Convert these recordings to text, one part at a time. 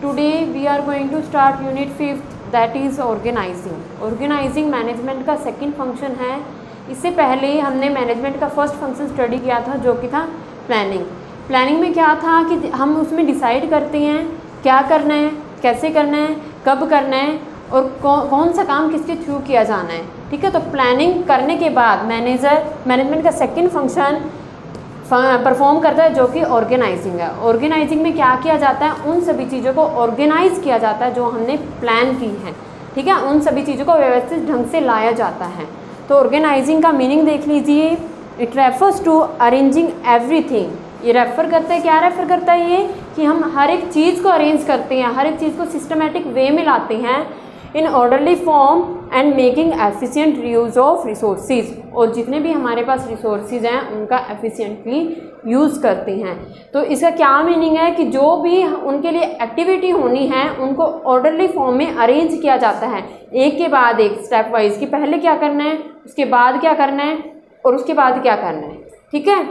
Today we are going to start unit 5th that is organizing. Organizing management का second function है। इससे पहले हमने मैनेजमेंट का फर्स्ट फंक्शन स्टडी किया था जो कि था प्लानिंग। प्लानिंग में क्या था कि हम उसमें डिसाइड करते हैं क्या करना है, कैसे करना है, कब करना है और कौन सा काम किसके थ्रू किया जाना है। ठीक है, तो प्लानिंग करने के बाद मैनेजमेंट का सेकंड फंक्शन परफॉर्म करता है जो कि ऑर्गेनाइजिंग है। ऑर्गेनाइजिंग में क्या किया जाता है, उन सभी चीज़ों को ऑर्गेनाइज किया जाता है जो हमने प्लान की है। ठीक है, उन सभी चीज़ों को व्यवस्थित ढंग से लाया जाता है। तो ऑर्गेनाइजिंग का मीनिंग देख लीजिए, it refers to arranging everything. ये रेफर करता है, क्या रेफर करता है ये कि हम हर एक चीज़ को अरेंज करते हैं, हर एक चीज़ को सिस्टमेटिक वे में लाते हैं in orderly form and making efficient use of resources. और जितने भी हमारे पास रिसोर्सेज हैं उनका एफिशिएंटली यूज़ करते हैं। तो इसका क्या मीनिंग है कि जो भी उनके लिए एक्टिविटी होनी है उनको ऑर्डरली फॉर्म में अरेंज किया जाता है, एक के बाद एक स्टेप वाइज, कि पहले क्या करना है, उसके बाद क्या करना है और उसके बाद क्या करना है। ठीक है,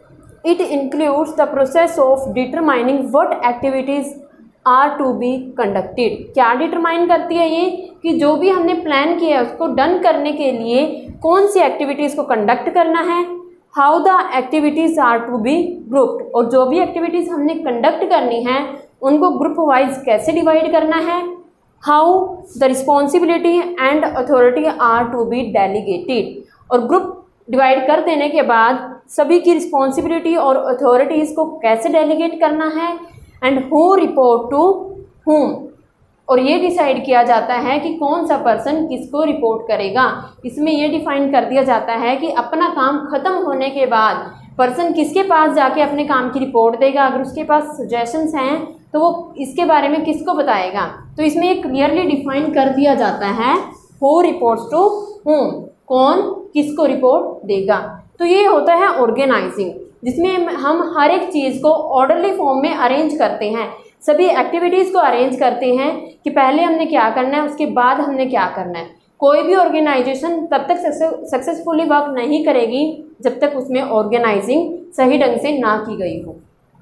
it includes the process of determining what activities are to be conducted. क्या डिटरमाइन करती है ये कि जो भी हमने प्लान किया है उसको डन करने के लिए कौन सी एक्टिविटीज़ को कंडक्ट करना है, how the activities are to be grouped, और जो भी एक्टिविटीज़ हमने कंडक्ट करनी है उनको ग्रुप वाइज कैसे डिवाइड करना है, how the responsibility and authority are to be delegated. और ग्रुप डिवाइड कर देने के बाद सभी की रिस्पॉन्सिबिलिटी और अथॉरिटीज़ को कैसे डेलीगेट करना है and who report to whom, और ये डिसाइड किया जाता है कि कौन सा पर्सन किसको रिपोर्ट करेगा। इसमें ये डिफाइन कर दिया जाता है कि अपना काम ख़त्म होने के बाद पर्सन किसके पास जाके अपने काम की रिपोर्ट देगा। अगर उसके पास सजेशंस हैं तो वो इसके बारे में किसको बताएगा। तो इसमें एक क्लियरली डिफाइन कर दिया जाता है हु रिपोर्ट्स टू whom, कौन किसको रिपोर्ट देगा। तो ये होता है ऑर्गेनाइजिंग, जिसमें हम हर एक चीज़ को ऑर्डरली फॉर्म में अरेंज करते हैं, सभी एक्टिविटीज़ को अरेंज करते हैं कि पहले हमने क्या करना है उसके बाद हमने क्या करना है। कोई भी ऑर्गेनाइजेशन तब तक सक्सेसफुली वर्क नहीं करेगी जब तक उसमें ऑर्गेनाइजिंग सही ढंग से ना की गई हो।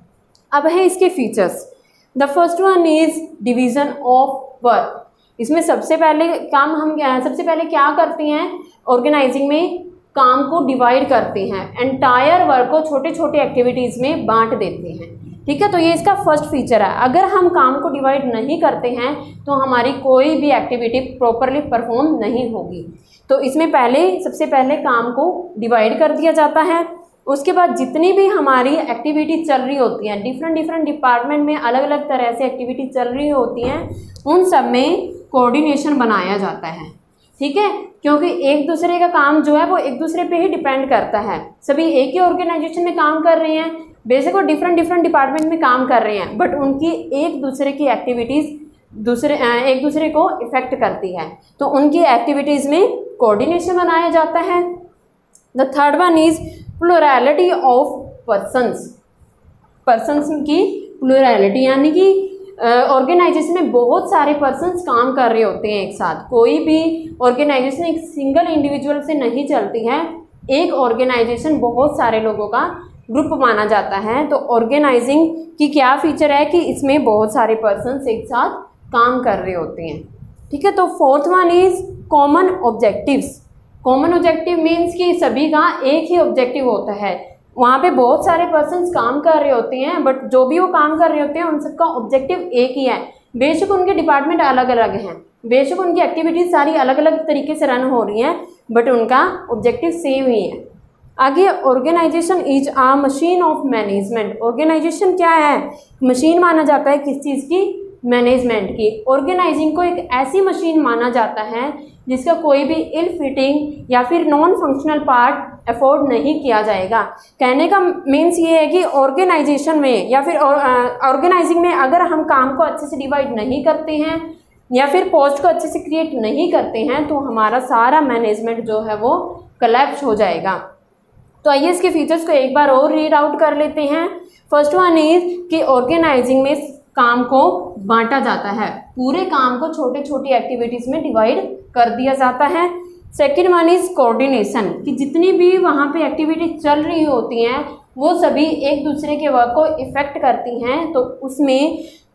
अब है इसके features. The first one is division of work. इसमें सबसे पहले क्या करते हैं, ऑर्गेनाइजिंग में काम को डिवाइड करते हैं, एंटायर वर्क को छोटे छोटे एक्टिविटीज़ में बांट देते हैं। ठीक है, तो ये इसका फर्स्ट फीचर है। अगर हम काम को डिवाइड नहीं करते हैं तो हमारी कोई भी एक्टिविटी प्रॉपरली परफॉर्म नहीं होगी। तो इसमें सबसे पहले काम को डिवाइड कर दिया जाता है। उसके बाद जितनी भी हमारी एक्टिविटी चल रही होती हैं, डिफरेंट डिपार्टमेंट में अलग अलग तरह से एक्टिविटी चल रही होती हैं, उन सब में कोऑर्डिनेशन बनाया जाता है। ठीक है, क्योंकि एक दूसरे का काम जो है वो एक दूसरे पे ही डिपेंड करता है। सभी एक ही ऑर्गेनाइजेशन में काम कर रहे हैं, बेशक वो डिफरेंट डिपार्टमेंट में काम कर रहे हैं, बट उनकी एक दूसरे की एक्टिविटीज़ एक दूसरे को इफेक्ट करती है, तो उनकी एक्टिविटीज़ में कोऑर्डिनेशन बनाया जाता है। The third one is plurality of persons की प्लुरैलिटी, यानी कि ऑर्गेनाइजेशन में बहुत सारे पर्सन्स काम कर रहे होते हैं एक साथ। कोई भी ऑर्गेनाइजेशन एक सिंगल इंडिविजुअल से नहीं चलती है, एक ऑर्गेनाइजेशन बहुत सारे लोगों का ग्रुप माना जाता है। तो ऑर्गेनाइजिंग की क्या फीचर है कि इसमें बहुत सारे पर्सन्स एक साथ काम कर रहे होते हैं। ठीक है, तो fourth one is common objectives. Common objective means कि सभी का एक ही ऑब्जेक्टिव होता है। वहाँ पे बहुत सारे पर्सन्स काम कर रहे होते हैं, बट जो भी वो काम कर रहे होते हैं उन सबका ऑब्जेक्टिव एक ही है। बेशक उनके डिपार्टमेंट अलग अलग हैं, बेशक उनकी एक्टिविटीज़ सारी अलग अलग तरीके से रन हो रही हैं, बट उनका ऑब्जेक्टिव सेम ही है। आगे, organization is a machine of management. Organization क्या है, मशीन माना जाता है किस चीज़ की, मैनेजमेंट की। ऑर्गेनाइजिंग को एक ऐसी मशीन माना जाता है जिसका कोई भी इल फिटिंग या फिर नॉन फंक्शनल पार्ट अफोर्ड नहीं किया जाएगा। कहने का मीन्स ये है कि ऑर्गेनाइजेशन में या फिर ऑर्गेनाइजिंग में अगर हम काम को अच्छे से डिवाइड नहीं करते हैं या फिर पोस्ट को अच्छे से क्रिएट नहीं करते हैं तो हमारा सारा मैनेजमेंट जो है वो कोलैप्स हो जाएगा। तो आइए इसके फीचर्स को एक बार और रीड आउट कर लेते हैं। फर्स्ट वन इज कि ऑर्गेनाइजिंग में काम को बांटा जाता है, पूरे काम को छोटे छोटी एक्टिविटीज़ में डिवाइड कर दिया जाता है। सेकेंड वन इज कोऑर्डिनेशन, कि जितनी भी वहाँ पे एक्टिविटी चल रही होती हैं वो सभी एक दूसरे के वर्क को इफ़ेक्ट करती हैं, तो उसमें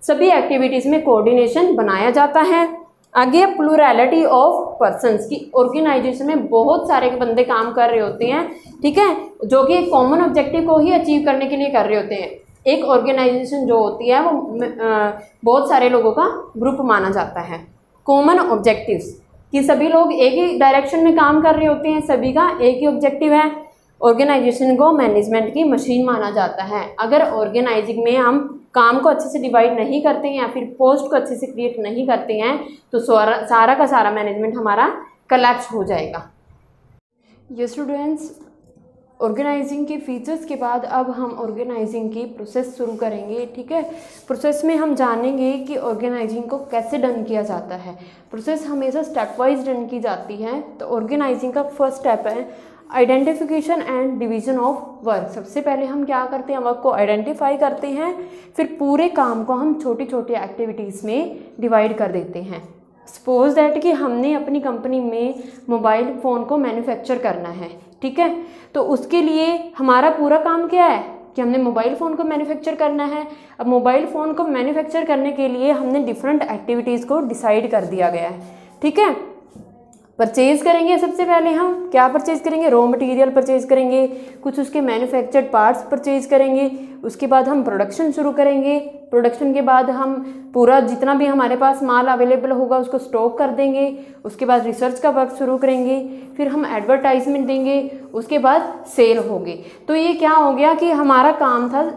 सभी एक्टिविटीज़ में कोऑर्डिनेशन बनाया जाता है। आगे प्लूरैलिटी ऑफ पर्सन्स की ऑर्गेनाइजेशन में बहुत सारे बंदे काम कर रहे होते हैं, ठीक है, जो कि एक कॉमन ऑब्जेक्टिव को ही अचीव करने के लिए कर रहे होते हैं। एक ऑर्गेनाइजेशन जो होती है वो बहुत सारे लोगों का ग्रुप माना जाता है। कॉमन ऑब्जेक्टिव्स कि सभी लोग एक ही डायरेक्शन में काम कर रहे होते हैं, सभी का एक ही ऑब्जेक्टिव है। ऑर्गेनाइजेशन को मैनेजमेंट की मशीन माना जाता है। अगर ऑर्गेनाइजिंग में हम काम को अच्छे से डिवाइड नहीं करते हैं या फिर पोस्ट को अच्छे से क्रिएट नहीं करते हैं तो सारा का सारा मैनेजमेंट हमारा कोलैप्स हो जाएगा। ये स्टूडेंट्स, ऑर्गेनाइजिंग के फीचर्स के बाद अब हम ऑर्गेनाइजिंग की प्रोसेस शुरू करेंगे, ठीक है। प्रोसेस में हम जानेंगे कि ऑर्गेनाइजिंग को कैसे डन किया जाता है। प्रोसेस हमेशा स्टेप वाइज डन की जाती है। तो ऑर्गेनाइजिंग का फर्स्ट स्टेप है identification and division of work. सबसे पहले हम क्या करते हैं, वर्क को आइडेंटिफाई करते हैं, फिर पूरे काम को हम छोटी छोटी एक्टिविटीज़ में डिवाइड कर देते हैं। सपोज दैट कि हमने अपनी कंपनी में मोबाइल फ़ोन को मैन्युफैक्चर करना है, ठीक है, तो उसके लिए हमारा पूरा काम क्या है कि हमने मोबाइल फ़ोन को मैन्युफैक्चर करना है। अब मोबाइल फ़ोन को मैन्युफैक्चर करने के लिए हमने डिफरेंट एक्टिविटीज़ को डिसाइड कर दिया गया है, ठीक है। परचेज़ करेंगे, सबसे पहले हम क्या परचेज़ करेंगे, रॉ मटेरियल परचेज़ करेंगे, कुछ उसके मैन्युफैक्चर्ड पार्ट्स परचेज़ करेंगे, उसके बाद हम प्रोडक्शन शुरू करेंगे। प्रोडक्शन के बाद हम पूरा जितना भी हमारे पास माल अवेलेबल होगा उसको स्टॉक कर देंगे। उसके बाद रिसर्च का वर्क शुरू करेंगे, फिर हम एडवर्टाइजमेंट देंगे, उसके बाद सेल होगी। तो ये क्या हो गया कि हमारा काम था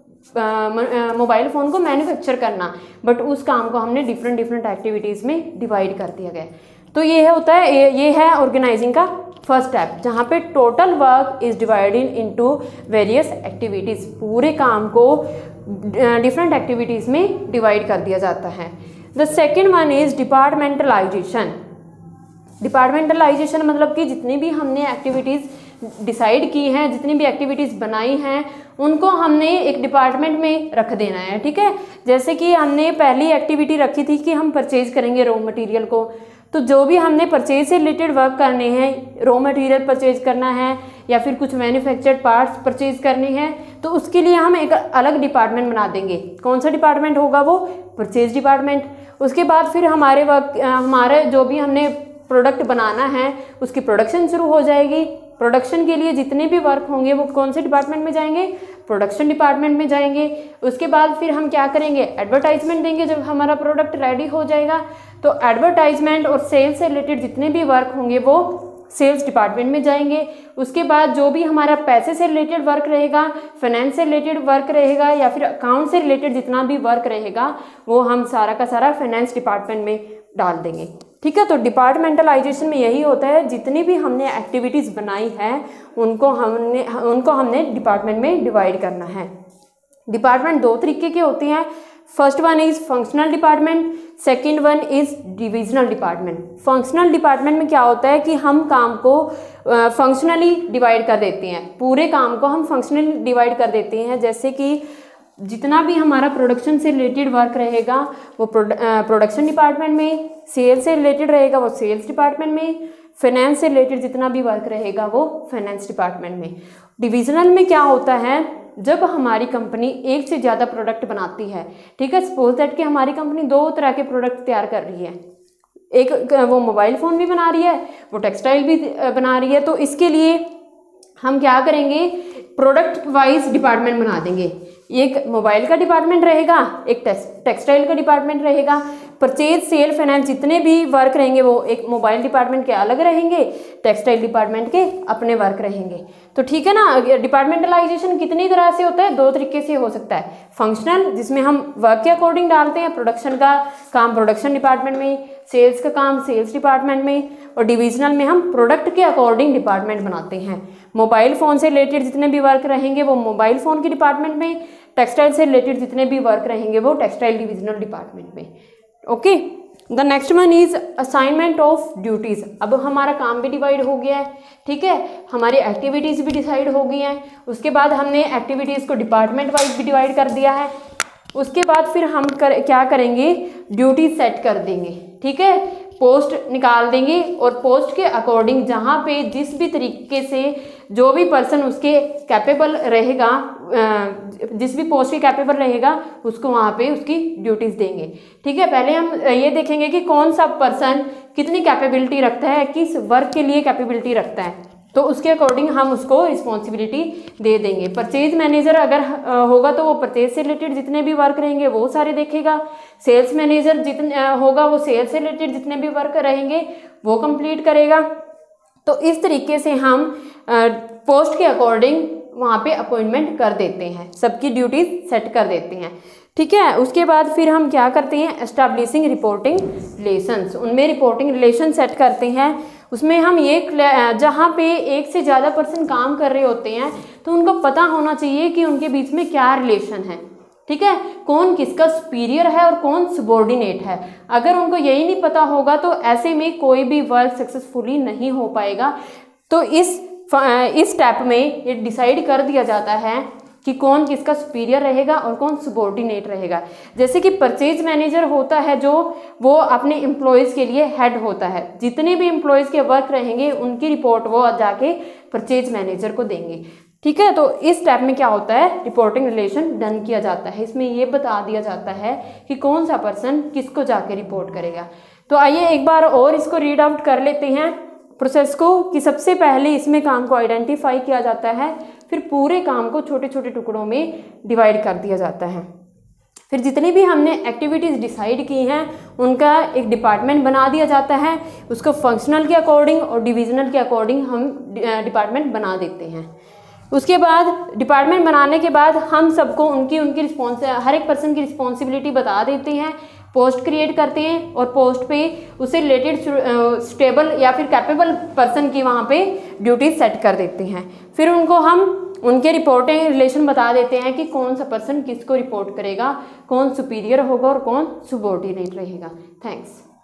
मोबाइल फ़ोन को मैन्युफैक्चर करना, बट उस काम को हमने डिफरेंट एक्टिविटीज़ में डिवाइड कर दिया गया। तो ये होता है, ये है ऑर्गेनाइजिंग का फर्स्ट स्टेप, जहाँ पे total work is divided into various activities. पूरे काम को डिफरेंट एक्टिविटीज़ में डिवाइड कर दिया जाता है। The second one is departmentalization. Departmentalization मतलब कि जितनी भी हमने एक्टिविटीज़ डिसाइड की हैं, जितनी भी एक्टिविटीज़ बनाई हैं, उनको हमने एक डिपार्टमेंट में रख देना है, ठीक है। जैसे कि हमने पहली एक्टिविटी रखी थी कि हम परचेज करेंगे रॉ मटेरियल को, तो जो भी हमने परचेज से रिलेटेड वर्क करने हैं, रॉ मटेरियल परचेज करना है या फिर कुछ मैन्युफैक्चर्ड पार्ट्स परचेज करने हैं, तो उसके लिए हम एक अलग डिपार्टमेंट बना देंगे। कौन सा डिपार्टमेंट होगा वो? Purchase department. उसके बाद फिर हमारे जो भी हमने प्रोडक्ट बनाना है उसकी प्रोडक्शन शुरू हो जाएगी। प्रोडक्शन के लिए जितने भी वर्क होंगे वो कौन से डिपार्टमेंट में जाएंगे? प्रोडक्शन डिपार्टमेंट में जाएंगे। उसके बाद फिर हम क्या करेंगे? एडवर्टाइजमेंट देंगे जब हमारा प्रोडक्ट रेडी हो जाएगा। तो एडवर्टाइजमेंट और सेल्स से रिलेटेड जितने भी वर्क होंगे वो सेल्स डिपार्टमेंट में जाएंगे। उसके बाद जो भी हमारा पैसे से रिलेटेड वर्क रहेगा, फाइनेंस से रिलेटेड वर्क रहेगा या फिर अकाउंट से रिलेटेड जितना भी वर्क रहेगा वो हम सारा का सारा फाइनेंस डिपार्टमेंट में डाल देंगे, ठीक है। तो डिपार्टमेंटलाइजेशन में यही होता है, जितनी भी हमने एक्टिविटीज़ बनाई है उनको हमने डिपार्टमेंट में डिवाइड करना है। डिपार्टमेंट दो तरीके के होते हैं। First one is functional department, second one is divisional department. Functional department में क्या होता है कि हम काम को फंक्शनली डिवाइड कर देते हैं, पूरे काम को हम फंक्शनली डिवाइड कर देते हैं। जैसे कि जितना भी हमारा प्रोडक्शन से रिलेटेड वर्क रहेगा वो प्रोडक्शन डिपार्टमेंट में, सेल्स से रिलेटेड रहेगा वो सेल्स डिपार्टमेंट में, फाइनेंस से रिलेटेड जितना भी वर्क रहेगा वो फाइनेंस डिपार्टमेंट में। डिविजनल में क्या होता है, जब हमारी कंपनी एक से ज़्यादा प्रोडक्ट बनाती है, ठीक है, सपोज दैट कि हमारी कंपनी दो तरह के प्रोडक्ट तैयार कर रही है, एक वो मोबाइल फ़ोन भी बना रही है, वो टेक्सटाइल भी बना रही है, तो इसके लिए हम क्या करेंगे? प्रोडक्ट वाइज डिपार्टमेंट बना देंगे। एक मोबाइल का डिपार्टमेंट रहेगा, एक टेक्सटाइल का डिपार्टमेंट रहेगा। परचेज, सेल, फाइनेंस जितने भी वर्क रहेंगे वो एक मोबाइल डिपार्टमेंट के अलग रहेंगे, टेक्सटाइल डिपार्टमेंट के अपने वर्क रहेंगे। तो ठीक है ना। डिपार्टमेंटलाइजेशन कितनी तरह से होता है? दो तरीके से हो सकता है। फंक्शनल, जिसमें हम वर्क के अकॉर्डिंग डालते हैं, प्रोडक्शन का काम प्रोडक्शन डिपार्टमेंट में, सेल्स का काम सेल्स डिपार्टमेंट में, और डिविजनल में हम प्रोडक्ट के अकॉर्डिंग डिपार्टमेंट बनाते हैं। मोबाइल फ़ोन से रिलेटेड जितने भी वर्क रहेंगे वो मोबाइल फ़ोन के डिपार्टमेंट में, टेक्सटाइल से रिलेटेड जितने भी वर्क रहेंगे वो टेक्सटाइल डिविजनल डिपार्टमेंट में। Okay, the next one is assignment of duties. अब हमारा काम भी डिवाइड हो गया है, ठीक है, हमारी एक्टिविटीज़ भी डिसाइड हो गई हैं। उसके बाद हमने एक्टिविटीज़ को डिपार्टमेंट वाइज भी डिवाइड कर दिया है। उसके बाद फिर हम क्या करेंगे? ड्यूटी सेट कर देंगे, ठीक है, पोस्ट निकाल देंगे और पोस्ट के अकॉर्डिंग जहाँ पे जिस भी तरीके से जो भी पर्सन उसके कैपेबल रहेगा जिस भी पोस्ट के कैपेबल रहेगा उसको वहाँ पे उसकी ड्यूटीज़ देंगे। ठीक है, पहले हम ये देखेंगे कि कौन सा पर्सन कितनी कैपेबिलिटी रखता है, किस वर्क के लिए कैपेबिलिटी रखता है, तो उसके अकॉर्डिंग हम उसको रिस्पॉन्सिबिलिटी दे देंगे। परचेज मैनेजर अगर होगा तो वो परचेज से रिलेटेड जितने भी वर्क रहेंगे वो सारे देखेगा। सेल्स मैनेजर जितने होगा वो सेल्स से रिलेटेड जितने भी वर्क रहेंगे वो कंप्लीट करेगा। तो इस तरीके से हम पोस्ट के अकॉर्डिंग वहाँ पे अपॉइंटमेंट कर देते हैं, सबकी ड्यूटीज सेट कर देते हैं। ठीक है, उसके बाद फिर हम क्या करते हैं, एस्टैब्लिशिंग रिपोर्टिंग रिलेशंस, उनमें रिपोर्टिंग रिलेशन सेट करते हैं। उसमें हम ये जहाँ पे एक से ज़्यादा पर्सन काम कर रहे होते हैं तो उनको पता होना चाहिए कि उनके बीच में क्या रिलेशन है। ठीक है, कौन किसका सुपीरियर है और कौन सबॉर्डिनेट है। अगर उनको यही नहीं पता होगा तो ऐसे में कोई भी वर्क सक्सेसफुली नहीं हो पाएगा। तो इस स्टेप में ये डिसाइड कर दिया जाता है कि कौन किसका सुपीरियर रहेगा और कौन सबॉर्डिनेट रहेगा। जैसे कि परचेज मैनेजर होता है जो वो अपने एम्प्लॉयज़ के लिए हेड होता है, जितने भी एम्प्लॉयज़ के वर्क रहेंगे उनकी रिपोर्ट वो जाके परचेज मैनेजर को देंगे। ठीक है, तो इस स्टेप में क्या होता है, रिपोर्टिंग रिलेशन डन किया जाता है। इसमें ये बता दिया जाता है कि कौन सा पर्सन किसको जाके रिपोर्ट करेगा। तो आइए एक बार और इसको रीड आउट कर लेते हैं प्रोसेस को, कि सबसे पहले इसमें काम को आइडेंटिफाई किया जाता है, फिर पूरे काम को छोटे छोटे टुकड़ों में डिवाइड कर दिया जाता है। फिर जितनी भी हमने एक्टिविटीज़ डिसाइड की हैं उनका एक डिपार्टमेंट बना दिया जाता है, उसको फंक्शनल के अकॉर्डिंग और डिविजनल के अकॉर्डिंग हम डिपार्टमेंट बना देते हैं। उसके बाद डिपार्टमेंट बनाने के बाद हम सबको उनकी हर एक पर्सन की रिस्पॉन्सिबिलिटी बता देते हैं, पोस्ट क्रिएट करते हैं और पोस्ट पे उससे रिलेटेड स्टेबल या फिर कैपेबल पर्सन की वहाँ पे ड्यूटीज सेट कर देते हैं। फिर उनको हम उनके रिपोर्टिंग रिलेशन बता देते हैं कि कौन सा पर्सन किसको रिपोर्ट करेगा, कौन सुपीरियर होगा और कौन सबॉर्डिनेट रहेगा। थैंक्स।